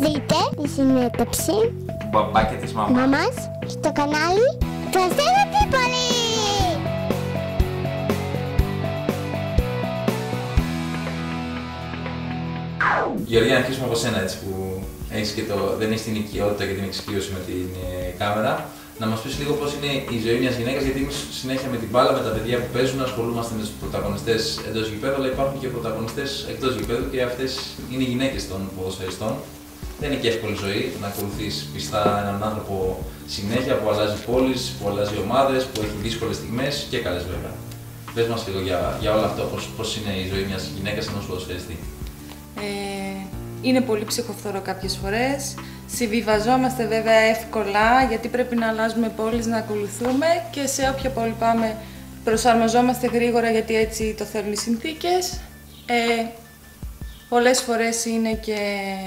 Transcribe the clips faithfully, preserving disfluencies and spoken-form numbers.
δείτε τη συνέντευξη του μπαμπά και της μαμάς, μαμάς στο κανάλι του Αστέρα Τρίπολη. Γεωργία, να αρχίσουμε από σένα, έτσι, που έχεις και το, δεν έχεις την οικειότητα και την εξοικείωση με την ε, κάμερα. Να μας πεις λίγο πώς είναι η ζωή μιας γυναίκας, γιατί εμείς συνέχεια με την μπάλα, με τα παιδιά που παίζουν, ασχολούμαστε με τους πρωταγωνιστές εντός γηπέδου, αλλά υπάρχουν και πρωταγωνιστές εκτός γηπέδου και αυτές είναι οι γυναίκες των ποδοσφαιριστών. Δεν είναι και εύκολη ζωή να ακολουθείς πιστά έναν άνθρωπο συνέχεια που αλλάζει πόλεις, που αλλάζει ομάδες, που έχει δύσκολες στιγμές και καλές βέβαια. Πες μας λίγο για, για όλο αυτό, πώς, πώς είναι η ζωή μιας γυναίκας ενός ποδοσφαιριστή. Ε, είναι πολύ ψυχοφθόρο κάποιες φορές. Συμβιβαζόμαστε βέβαια εύκολα, γιατί πρέπει να αλλάζουμε πόλεις, να ακολουθούμε και σε όποια πόλη πάμε προσαρμοζόμαστε γρήγορα, γιατί έτσι το θέλουν οι συνθήκες. Ε, πολλές φορές είναι και...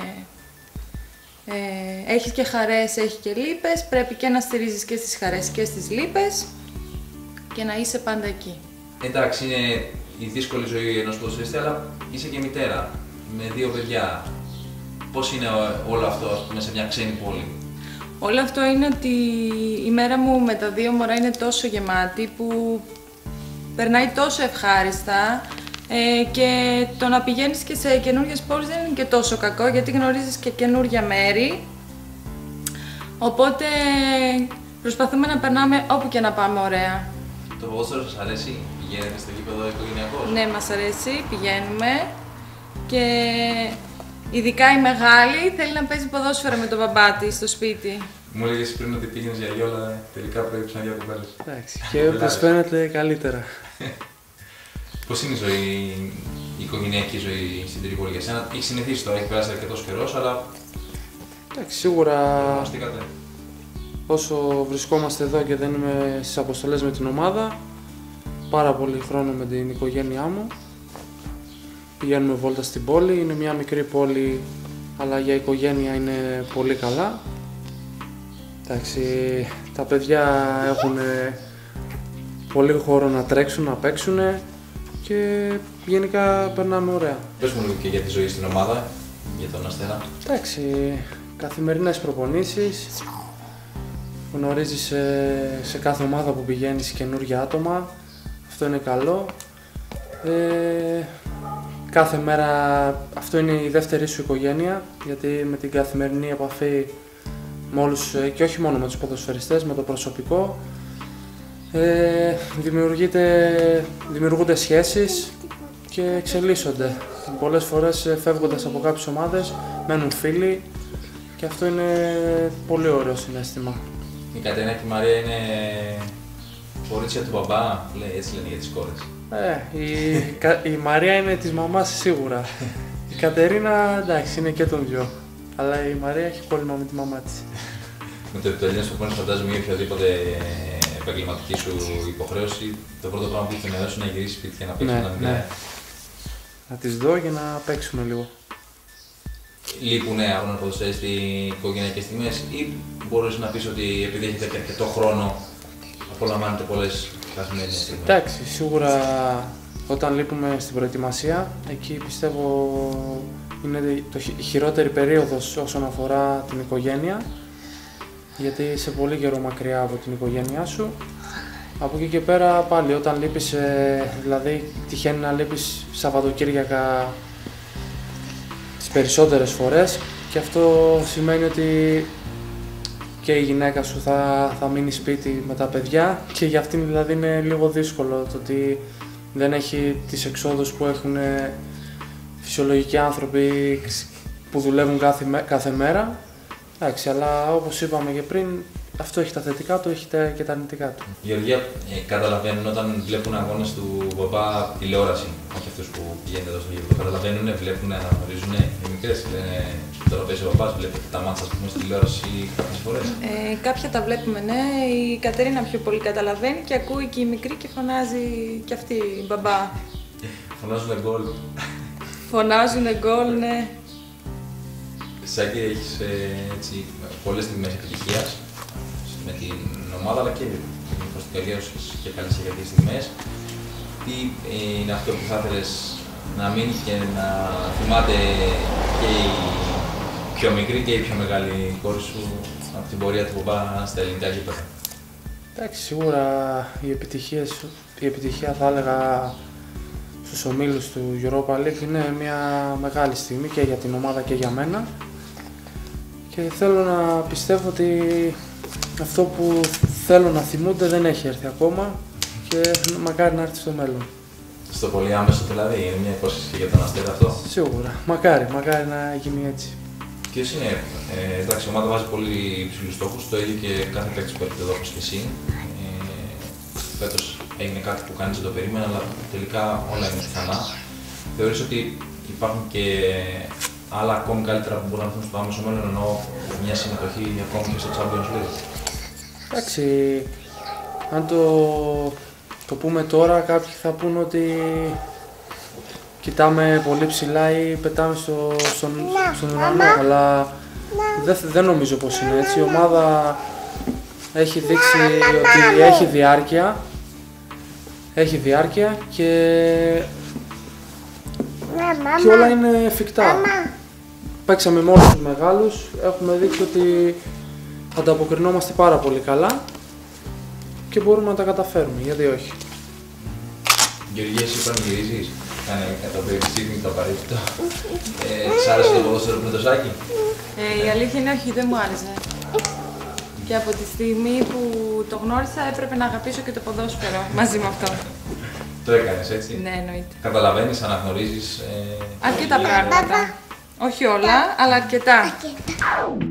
Ε, έχει και χαρές, έχει και λύπες, πρέπει και να στηρίζεις και στις χαρές και στις λύπες και να είσαι πάντα εκεί. Εντάξει, είναι η δύσκολη ζωή ενός ποδοσφαιριστή, αλλά είσαι και μητέρα με δύο παιδιά. Πώς είναι όλο αυτό, ας πούμε, σε μια ξένη πόλη? Όλο αυτό είναι ότι η μέρα μου με τα δύο μωρά είναι τόσο γεμάτη που περνάει τόσο ευχάριστα ε, και το να πηγαίνεις και σε καινούργιες πόλεις δεν είναι και τόσο κακό, γιατί γνωρίζεις και καινούργια μέρη. Οπότε προσπαθούμε να περνάμε όπου και να πάμε ωραία. Το ποδόσφαιρο σας αρέσει? Πηγαίνετε στο γήπεδο οικογενειακώς? Ναι, μας αρέσει, πηγαίνουμε και ειδικά η μεγάλη θέλει να παίζει ποδόσφαιρο με τον μπαμπά της στο σπίτι. Μου έλεγες πριν ότι πήγαινες για γιο, αλλά τελικά προέκυψαν για κοπέλες. Εντάξει, και όπως φαίνεται καλύτερα. Πώς είναι η ζωή, η οικογενειακή ζωή στην Τρίπολη για σένα? Έχει συνηθίσει τώρα, έχει περάσει αρκετός καιρός, αλλά... Εντάξει, σίγουρα γνωστήκατε. Όσο βρισκόμαστε εδώ και δεν είμαι στις αποστολές με την ομάδα, πάρα πολύ χρόνο με την οικογένειά μου. Πηγαίνουμε βόλτα στην πόλη, είναι μια μικρή πόλη, αλλά για οικογένεια είναι πολύ καλά. Εντάξει, τα παιδιά έχουν πολύ χώρο να τρέξουν, να παίξουν και γενικά περνάμε ωραία. Πες μου λίγο και για τη ζωή στην ομάδα, για τον Αστέρα. Εντάξει, καθημερινές προπονήσεις, γνωρίζεις σε, σε κάθε ομάδα που πηγαίνεις καινούργια άτομα, αυτό είναι καλό. Ε, κάθε μέρα, αυτό είναι η δεύτερη σου οικογένεια, γιατί με την καθημερινή επαφή με όλους, και όχι μόνο με τους ποδοσφαιριστές, με το προσωπικό, ε, δημιουργούνται σχέσεις και εξελίσσονται. Πολλές φορές φεύγοντας από κάποιες ομάδες μένουν φίλοι και αυτό είναι πολύ ωραίο συναίσθημα. Η Κατερίνα και η Μαρία είναι κορίτσια του μπαμπά, λέει, έτσι λένε για τις κόρες. Ε, η, η Μαρία είναι της μαμάς σίγουρα. Η Κατερίνα, εντάξει, είναι και των δυο. Αλλά η Μαρία έχει κόλλημα με τη μαμά της. Με το επιτελείο σου πόνες, φαντάζομαι, ή οποιαδήποτε επαγγελματική σου υποχρέωση, το πρώτο πράγμα που έχει στο μυαλό σου είναι να γυρίσεις σπίτι και να παίξεις, ναι, να ναι. Να τις δω για να παίξουμε λίγο. Λείπουνε από να ποδοσφαίρεις οι οικογενειακές στιγμές, ή μπορείς να πεις ότι επειδή έχετε και αρκετό χρόνο απολαμβάνετε πολλές καθημερινές στιγμές? Εντάξει, σίγουρα όταν λείπουμε στην προετοιμασία, εκεί πιστεύω είναι το, η χειρότερη περίοδος όσον αφορά την οικογένεια, γιατί είσαι πολύ καιρό μακριά από την οικογένειά σου. Από εκεί και πέρα πάλι όταν λείπεις, δηλαδή τυχαίνει να λείπεις Σαββατοκύριακα τις περισσότερες φορές, και αυτό σημαίνει ότι και η γυναίκα σου θα, θα μείνει σπίτι με τα παιδιά, και για αυτήν δηλαδή είναι λίγο δύσκολο το ότι δεν έχει τις εξόδους που έχουν φυσιολογικοί άνθρωποι που δουλεύουν κάθε, κάθε μέρα. Εντάξει, αλλά όπως είπαμε και πριν, αυτό έχει τα θετικά του, έχει και τα αρνητικά του. Γεωργία, ε, καταλαβαίνουν όταν βλέπουν αγώνες του μπαμπά τηλεόραση, όχι αυτούς που πηγαίνουν εδώ στο γήπεδο, καταλαβαίνουν, βλέπουν, αναγνωρίζουν οι μικρές, λένε τώρα παίζει ο μπαμπάς, βλέπετε τα μάτσα, ας πούμε, στη τηλεόραση κάποιες φορές? Ε, κάποια τα βλέπουμε, ναι. Η Κατερίνα πιο πολύ καταλαβαίνει και ακούει και η μικρή και φωνάζει κι αυτή μπαμπά. Φωνάζουνε γκολ. Φωνάζουνε γκολ, ναι. Σάκη, έχεις ε, έτσι, πολλές στιγμές επιτυχίας με την ομάδα, αλλά και προς την καριέρα σου και καλές εργατικές στιγμές. Τι ε, είναι αυτό που θα ήθελες να μείνει και να θυμάται και η πιο μικρή και η πιο μεγάλη κόρη σου από την πορεία του μπαμπά στα ελληνικά γήπεδα? Εντάξει, σίγουρα η, επιτυχίες, η επιτυχία θα έλεγα στους ομίλους του Europa League είναι μια μεγάλη στιγμή και για την ομάδα και για μένα. Και θέλω να πιστεύω ότι αυτό που θέλω να θυμούνται δεν έχει έρθει ακόμα και μακάρι να έρθει στο μέλλον. Στο πολύ άμεσο δηλαδή, είναι μια υπόσχεση και για τον Αστέρα αυτό? Σίγουρα, μακάρι, μακάρι να γίνει έτσι. Ποιος είναι, ε, εντάξει, η ομάδα βάζει πολύ υψηλούς στόχους, το ίδιο και κάθε παίκτης που έρχεται εδώ όπως και εσύ. Ε, φέτος έγινε κάτι που κανείς δεν το περίμενε, αλλά τελικά όλα είναι πιθανά. Θεωρείς ότι υπάρχουν και άλλα ακόμη καλύτερα που μπορούν να έρθουν στο άμεσο μέλλον, ενώ μια συμμετοχή ακόμη και στο Champions League? Εντάξει, αν το, το πούμε τώρα, κάποιοι θα πούν ότι κοιτάμε πολύ ψηλά ή πετάμε στο, στον, στον ουρανό, αλλά δεν, δεν νομίζω πως είναι έτσι. Η ομάδα έχει δείξει ότι έχει διάρκεια, έχει διάρκεια και, και όλα είναι εφικτά. Παίξαμε με όλους τους μεγάλους, έχουμε δείξει ότι ανταποκρινόμαστε πάρα πολύ καλά και μπορούμε να τα καταφέρουμε, γιατί όχι. Γεωργία, εσύ όταν γυρίζεις, κάνε το babysitting το απαραίτητο. Ε, σ' άρεσε το ποδόσφαιρο με το Ζάκη? Ε, η αλήθεια είναι όχι, δεν μου άρεσε. Και από τη στιγμή που το γνώρισα έπρεπε να αγαπήσω και το ποδόσφαιρο μαζί με αυτό. Το έκανες έτσι? Ναι, εννοείται. Καταλαβαίνεις, αναγνωρίζεις... Ε, αρκετά πράγματα. Όχι όλα, αλλά αρκετά. Αρκετά.